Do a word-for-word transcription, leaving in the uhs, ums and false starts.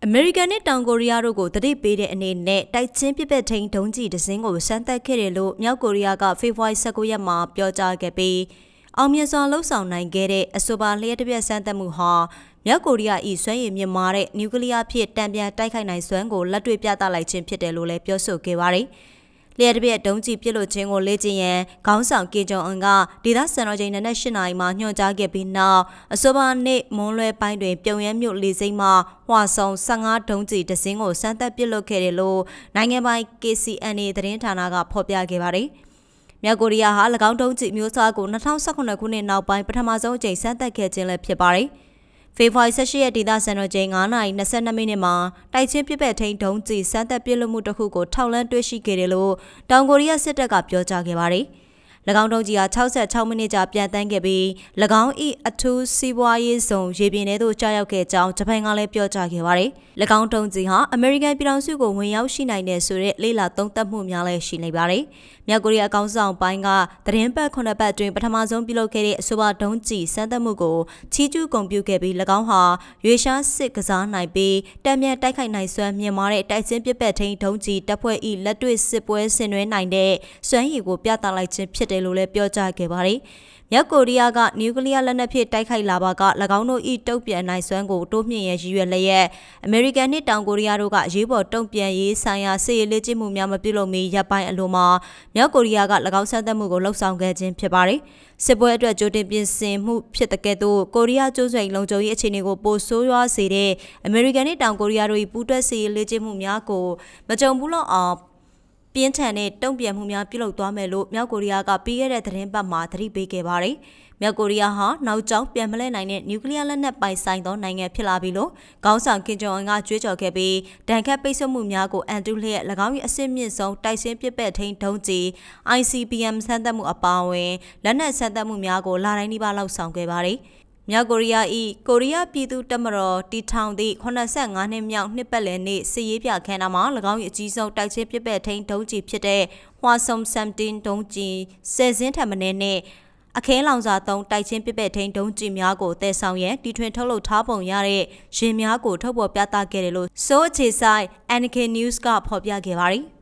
အမေရိကန်နဲ့တောင်ကိုရီးယားတို့ကိုတတိပေးတဲ့အနေနဲ့တိုက်ချင်းပြစ်ပက်ထိန်ဒုံးကြီးတစင်းကိုစမ်းသပ်ခဲ့တယ်လို့မြောက်ကိုရီးယားကဖေဖော်ဝါရီလ ၁၉ ရက်မှာပြောကြားခဲ့ပြီးအောင်မြင်စွာလှုပ်ဆောင်နိုင်ခဲ့တဲ့အဆိုပါလျှက်တစ်ပြက်စမ်းသပ်မှုဟာမြောက်ကိုရီးယား၏စွမ်းရည်မြင့်မားတဲ့နျူကလ িয়ার ဖြစ်တံပြန်တိုက်ခိုက်နိုင်စွမ်းကိုလက်တွေ့ပြသလိုက်ခြင်းဖြစ်တယ်လို့လည်းပြောဆိုခဲ့ပါတယ်။လျှက်တစ်ပြက်ဒုံးကြီးပြစ်လို့ခြင်းကိုလေ့ကျင့်ရန်ခေါင်းဆောင်ကင်ဂျုံအွန်ကဒေသစံတော်ချိန်နနက်၈နာရီမှာညွှန်ကြားခဲ့ပြီးနောက်အဆိုပါနေ့မွန်းလွဲပိုင်းတွင်ပြုံရမ်းမြို့လေဆိပ်မှဟွာဆုံ၁၅ဒုံးကြီးတစင်းကိုစမ်းသပ်ပစ်လွှတ်ခဲ့တယ်လို့နိုင်ငံပိုင် K C N A သတင်းဌာနကဖော်ပြခဲ့ပါတယ်။မြောက်ကိုရီးယားဟာ၎င်းဒုံးကြီးမျိုးစားကို၂၀၁၇ခုနှစ်နောက်ပိုင်းပထမဆုံးအကြိမ်စမ်းသပ်ခဲ့ခြင်းလည်းဖြစ်ပါတယ်။ဖေဖော်ဝါရီလ ၁၈ ရက်ဒေသစံတော်ချိန်၅နာရီ၂၂မိနစ်မှာတိုက်ချင်းပြစ်ပက်ထိန်ဒုံးကြီးစမ်းသပ်ပစ်လွှတ်မှုတစ်ခုကိုထောက်လှမ်းတွေ့ရှိခဲ့တယ်လို့တောင်ကိုရီးယားစစ်တပ်ကပြောကြားခဲ့ပါတယ်။၎င်းဒုံးကြီးဟာ၆၆မိနစ်ကြာပြန်တန်းခဲ့ပြီး၎င်း၏အထူးစီးပွားရေးဇုံရေပြင်ထဲသို့ကြားရောက်ခဲ့ကြောင်းဂျပန်ကလည်းပြောကြားခဲ့ပါတယ်။၎င်းဒုံးကြီးဟာအမေရိကန်ပြည်ထောင်စုကိုဝင်ရောက်ရှိနိုင်တဲ့ဆိုတဲ့လေ့လာသုံးသပ်မှုများလည်းရှိနေပါတယ်။မြောက်ကိုရီးယားအကောင့်ဆောင်ပိုင်းကသတင်းပတ်ခုနှစ်ပတ်အတွင်းပထမဆုံးပြုလုပ်ခဲ့တဲ့အဆိုပါဒုံးကြီးစမ်းသပ်မှုကိုချီးကျူးဂုဏ်ပြုခဲ့ပြီး၎င်းဟာရွေရှားစစ်ကစားနိုင်ပြီးတံပြန်တိုက်ခိုက်နိုင်စွမ်းမြင့်မားတဲ့တိုက်ချင်းပစ်ပက်ထိန်ဒုံးကြီးတပ်ဖွဲ့၏လက်တွေ့စစ်ပွဲဆင်နွှဲနိုင်တဲ့စွမ်းရည်ကိုပြသလိုက်ခြင်းဖြစ်တယ်လို့လည်းပြောကြားခဲ့ပါတယ်။မြောက်ကိုရီးယားကနျူကလ িয়ার လက်နက်ဖြင့်တိုက်ခိုက်လာပါက၎င်းတို့၏တုံ့ပြန်နိုင်စွမ်းကိုတိုးမြှင့်ရန်ရည်ရွယ်လျက်အမေရိကန်နှင့်တောင်ကိုရီးယားတို့ကအရေးပေါ်တုံ့ပြန်ရေးဆိုင်ရာစစ်ရေးလေ့ကျင့်မှုများမပြုလုပ်မီရပ်ပိုင်းအလိုမှာမြောက်ကိုရီးယားက၎င်းစမ်းသပ်မှုကိုလှုပ်ဆောင်ခဲ့ခြင်းဖြစ်ပါတယ်။စစ်ပွဲအတွက်ကြိုတင်ပြင်ဆင်မှုဖြစ်တဲ့ကဲ့သို့ကိုရီးယားကျိုးဆွဲလုံခြုံရေးအခြေအနေကိုပိုဆိုးရွားစေတဲ့အမေရိကန်နှင့်တောင်ကိုရီးယားတို့၏ပူးတွဲစစ်ရေးလေ့ကျင့်မှုများကိုမကြုံဘူးလို့အောင်ပြင်းထန်တဲ့တုံ့ပြန်မှုများပြုလုပ်သွားမယ်လို့မြောက်ကိုရီးယားကပြီးခဲ့တဲ့သတင်းပတ်မှာသတိပေးခဲ့ပါတယ်။မြောက်ကိုရီးယားဟာနောက်ကျောင်းပြန်မလဲနိုင်တဲ့နျူကလ িয়ার လက်နက်ပိုင်ဆိုင်သောနိုင်ငံဖြစ်လာပြီလို့ခေါင်းဆောင်ကင်ဂျုံအွန်ကကြွေးကြော်ခဲ့ပြီးဒဏ်ခတ်ပိတ်ဆို့မှုများကိုအန်တုလျက်၎င်း၏အဆင့်မြင့်ဆုံးတိုက်ချင်းပစ်ပက်ထိန်ဒုံးကြီး I C B M စမ်းသပ်မှုအပါအဝင်လက်နက်စမ်းသပ်မှုများကိုလာတိုင်းနှိပါလောက်ဆောင်ခဲ့ပါတယ်။မြောက်ကိုရီးယား၏ကိုရီးယားပြည်သူ့တပ်မတော်တီထောင်သည့်၈၅နှစ်မြောက်နှစ်ပတ်လည်နေ့စစ်ရေးပြခမ်းနားမှာ၎င်း၏အကြီးဆုံးတိုက်ချင်းပစ်ပက်ထိန်ဒုံးကြီးဖြစ်တဲ့ဟွာဆုံဆမ်တင်ဒုံးကြီးဆယ်စင်းထက်မနည်းနဲ့အခဲလောင်စာသုံးတိုက်ချင်းပစ်ပက်ထိန်ဒုံးကြီးများကိုတည်ဆောင်ရန်တီထွင်ထုတ်လုပ်ထားပုံရတဲ့ယာဉ်များကိုထုတ်ဖော်ပြသခဲ့တယ်လို့စိုးအခြေဆိုင် N K News ကဖော်ပြခဲ့ပါတယ်